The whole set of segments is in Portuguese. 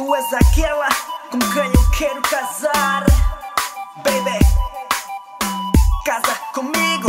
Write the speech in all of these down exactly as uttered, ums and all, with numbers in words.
Tu és aquela com quem eu quero casar. Baby, casa comigo.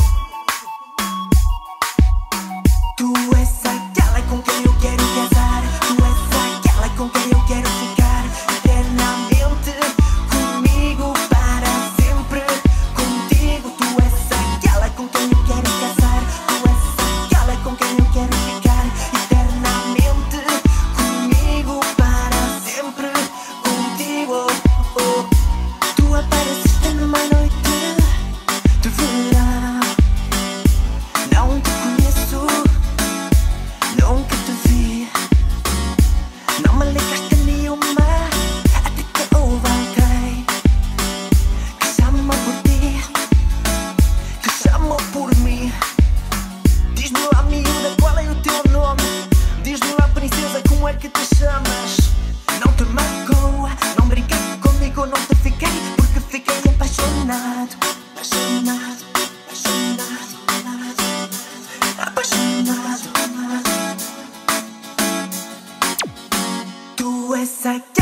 Tu és aquela com quem eu quero casar. Tu és aquela com quem eu quero ficar eternamente comigo, para sempre contigo. Tu és aquela com quem eu quero casar. Tu és aquela com quem eu quero ficar eternamente comigo, para sempre contigo. Oh, tu apareceste numa noite de verão. Não te conheço, nunca te vi. Não me ligaste nenhuma, até que houve alguém que chama por ti, que chama por mim. Diz-me lá, miúda, qual é o teu nome? Diz-me lá, princesa, como é que te chamas? Não te magoa, não brinca comigo, não te fiquei, porque fiquei apaixonado. Apaixonado, apaixonado, apaixonado. Tu és aqui.